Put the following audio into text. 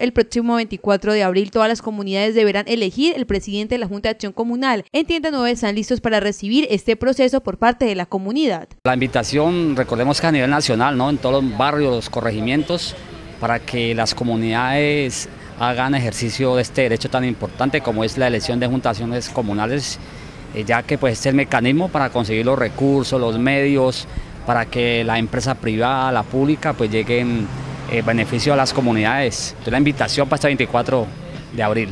El próximo 24 de abril todas las comunidades deberán elegir el presidente de la Junta de Acción Comunal. En Tienda Nueva están listos para recibir este proceso por parte de la comunidad. La invitación, recordemos que a nivel nacional, ¿no?, en todos los barrios, los corregimientos, para que las comunidades hagan ejercicio de este derecho tan importante como es la elección de juntaciones comunales, ya que pues es el mecanismo para conseguir los recursos, los medios, para que la empresa privada, la pública, pues lleguen beneficio a las comunidades. Entonces la invitación para este 24 de abril.